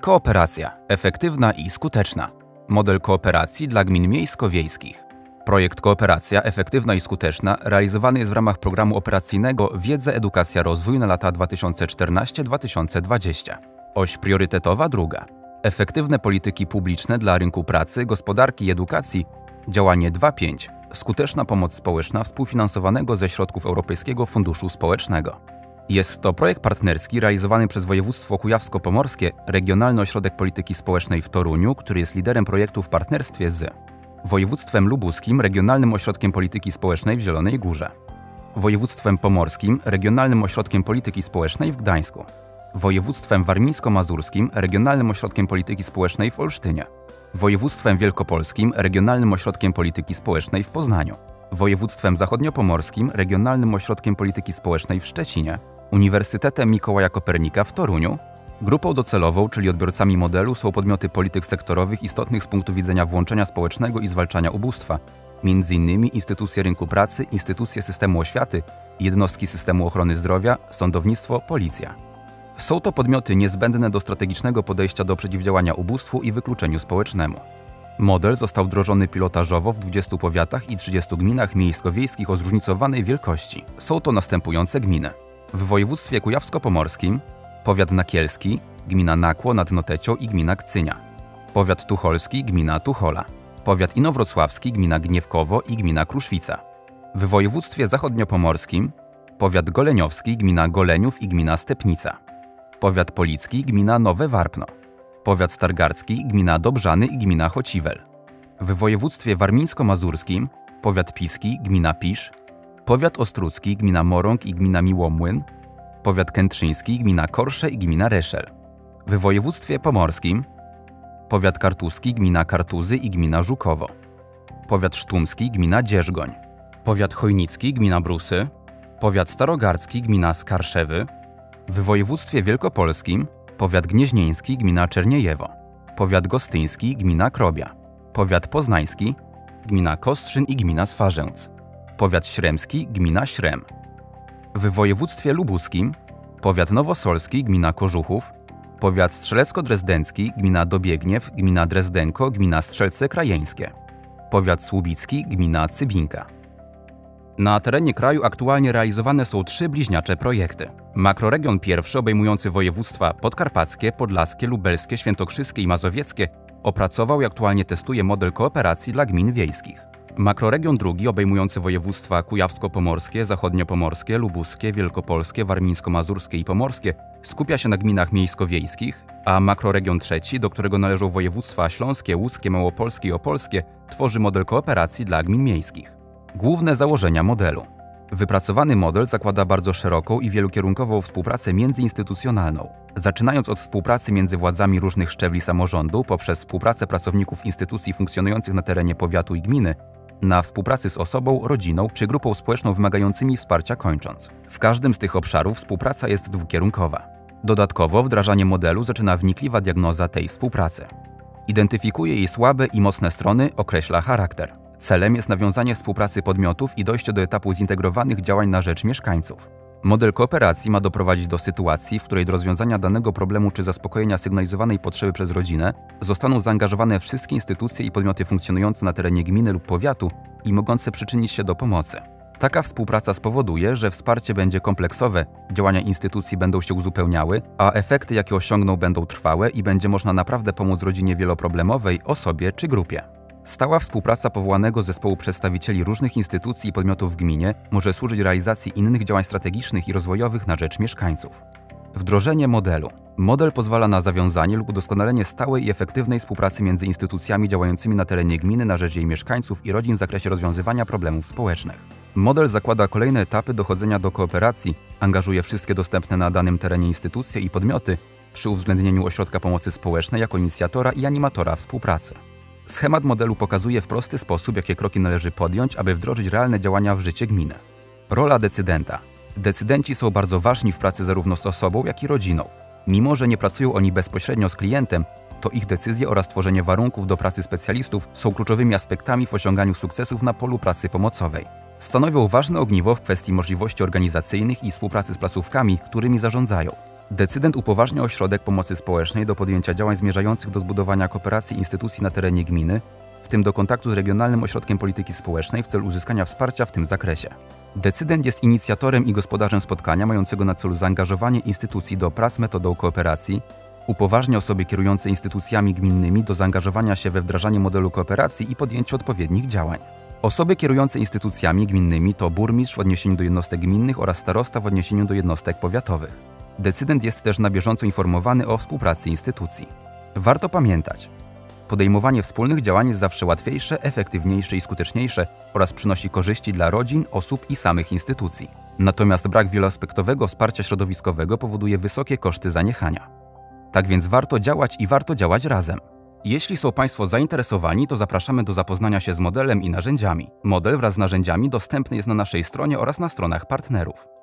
Kooperacja. Efektywna i skuteczna. Model kooperacji dla gmin miejsko-wiejskich. Projekt Kooperacja Efektywna i Skuteczna realizowany jest w ramach Programu Operacyjnego Wiedza, Edukacja, Rozwój na lata 2014-2020. Oś priorytetowa druga. Efektywne polityki publiczne dla rynku pracy, gospodarki i edukacji. Działanie 2.5. Skuteczna pomoc społeczna współfinansowanego ze środków Europejskiego Funduszu Społecznego. Jest to projekt partnerski realizowany przez województwo kujawsko-pomorskie, Regionalny Ośrodek Polityki Społecznej w Toruniu, który jest liderem projektu w partnerstwie z województwem lubuskim, Regionalnym Ośrodkiem Polityki Społecznej w Zielonej Górze, województwem pomorskim, Regionalnym Ośrodkiem Polityki Społecznej w Gdańsku, województwem warmińsko-mazurskim, Regionalnym Ośrodkiem Polityki Społecznej w Olsztynie, województwem wielkopolskim, Regionalnym Ośrodkiem Polityki Społecznej w Poznaniu, województwem zachodniopomorskim, Regionalnym Ośrodkiem Polityki Społecznej w Szczecinie, Uniwersytetem Mikołaja Kopernika w Toruniu. Grupą docelową, czyli odbiorcami modelu, są podmioty polityk sektorowych istotnych z punktu widzenia włączenia społecznego i zwalczania ubóstwa, m.in. instytucje rynku pracy, instytucje systemu oświaty, jednostki systemu ochrony zdrowia, sądownictwo, policja. Są to podmioty niezbędne do strategicznego podejścia do przeciwdziałania ubóstwu i wykluczeniu społecznemu. Model został wdrożony pilotażowo w 20 powiatach i 30 gminach miejsko-wiejskich o zróżnicowanej wielkości. Są to następujące gminy. W województwie kujawsko-pomorskim powiat nakielski, gmina Nakło nad Notecią i gmina Kcynia. Powiat tucholski, gmina Tuchola. Powiat inowrocławski, gmina Gniewkowo i gmina Kruszwica. W województwie zachodniopomorskim powiat goleniowski, gmina Goleniów i gmina Stepnica. Powiat policki, gmina Nowe Warpno. Powiat stargardzki, gmina Dobrzany i gmina Chociwel. W województwie warmińsko-mazurskim powiat piski, gmina Pisz. Powiat ostrucki, gmina Morąg i gmina Miłomłyn. Powiat kętrzyński, gmina Korsze i gmina Reszel. W województwie pomorskim powiat kartuski, gmina Kartuzy i gmina Żukowo. Powiat sztumski, gmina Dzierżgoń. Powiat chojnicki, gmina Brusy. Powiat starogardzki, gmina Skarszewy. W województwie wielkopolskim powiat gnieźnieński, gmina Czerniejewo. Powiat gostyński, gmina Krobia. Powiat poznański, gmina Kostrzyn i gmina Swarzędz. Powiat śremski, gmina Śrem. W województwie lubuskim powiat nowosolski, gmina Kożuchów. Powiat strzelecko-drezdencki, gmina Dobiegniew, gmina Drezdenko, gmina Strzelce Krajeńskie. Powiat słubicki, gmina Cybinka. Na terenie kraju aktualnie realizowane są 3 bliźniacze projekty. Makroregion pierwszy, obejmujący województwa podkarpackie, podlaskie, lubelskie, świętokrzyskie i mazowieckie, opracował i aktualnie testuje model kooperacji dla gmin wiejskich. Makroregion drugi, obejmujący województwa kujawsko-pomorskie, zachodniopomorskie, lubuskie, wielkopolskie, warmińsko-mazurskie i pomorskie, skupia się na gminach miejsko-wiejskich, a makroregion trzeci, do którego należą województwa śląskie, łódzkie, małopolskie i opolskie, tworzy model kooperacji dla gmin miejskich. Główne założenia modelu. Wypracowany model zakłada bardzo szeroką i wielokierunkową współpracę międzyinstytucjonalną, zaczynając od współpracy między władzami różnych szczebli samorządu poprzez współpracę pracowników instytucji funkcjonujących na terenie powiatu i gminy, na współpracy z osobą, rodziną czy grupą społeczną wymagającymi wsparcia kończąc. W każdym z tych obszarów współpraca jest dwukierunkowa. Dodatkowo wdrażanie modelu zaczyna wnikliwa diagnoza tej współpracy. Identyfikuje jej słabe i mocne strony, określa charakter. Celem jest nawiązanie współpracy podmiotów i dojście do etapu zintegrowanych działań na rzecz mieszkańców. Model kooperacji ma doprowadzić do sytuacji, w której do rozwiązania danego problemu czy zaspokojenia sygnalizowanej potrzeby przez rodzinę zostaną zaangażowane wszystkie instytucje i podmioty funkcjonujące na terenie gminy lub powiatu i mogące przyczynić się do pomocy. Taka współpraca spowoduje, że wsparcie będzie kompleksowe, działania instytucji będą się uzupełniały, a efekty, jakie osiągną, będą trwałe i będzie można naprawdę pomóc rodzinie wieloproblemowej, osobie czy grupie. Stała współpraca powołanego zespołu przedstawicieli różnych instytucji i podmiotów w gminie może służyć realizacji innych działań strategicznych i rozwojowych na rzecz mieszkańców. Wdrożenie modelu. Model pozwala na zawiązanie lub udoskonalenie stałej i efektywnej współpracy między instytucjami działającymi na terenie gminy na rzecz jej mieszkańców i rodzin w zakresie rozwiązywania problemów społecznych. Model zakłada kolejne etapy dochodzenia do kooperacji, angażuje wszystkie dostępne na danym terenie instytucje i podmioty przy uwzględnieniu ośrodka pomocy społecznej jako inicjatora i animatora współpracy. Schemat modelu pokazuje w prosty sposób, jakie kroki należy podjąć, aby wdrożyć realne działania w życie gminy. Rola decydenta. Decydenci są bardzo ważni w pracy zarówno z osobą, jak i rodziną. Mimo że nie pracują oni bezpośrednio z klientem, to ich decyzje oraz tworzenie warunków do pracy specjalistów są kluczowymi aspektami w osiąganiu sukcesów na polu pracy pomocowej. Stanowią ważne ogniwo w kwestii możliwości organizacyjnych i współpracy z placówkami, którymi zarządzają. Decydent upoważnia ośrodek pomocy społecznej do podjęcia działań zmierzających do zbudowania kooperacji instytucji na terenie gminy, w tym do kontaktu z regionalnym ośrodkiem polityki społecznej w celu uzyskania wsparcia w tym zakresie. Decydent jest inicjatorem i gospodarzem spotkania mającego na celu zaangażowanie instytucji do prac metodą kooperacji, upoważnia osoby kierujące instytucjami gminnymi do zaangażowania się we wdrażanie modelu kooperacji i podjęcie odpowiednich działań. Osoby kierujące instytucjami gminnymi to burmistrz w odniesieniu do jednostek gminnych oraz starosta w odniesieniu do jednostek powiatowych. Decydent jest też na bieżąco informowany o współpracy instytucji. Warto pamiętać, podejmowanie wspólnych działań jest zawsze łatwiejsze, efektywniejsze i skuteczniejsze oraz przynosi korzyści dla rodzin, osób i samych instytucji. Natomiast brak wieloaspektowego wsparcia środowiskowego powoduje wysokie koszty zaniechania. Tak więc warto działać i warto działać razem. Jeśli są Państwo zainteresowani, to zapraszamy do zapoznania się z modelem i narzędziami. Model wraz z narzędziami dostępny jest na naszej stronie oraz na stronach partnerów.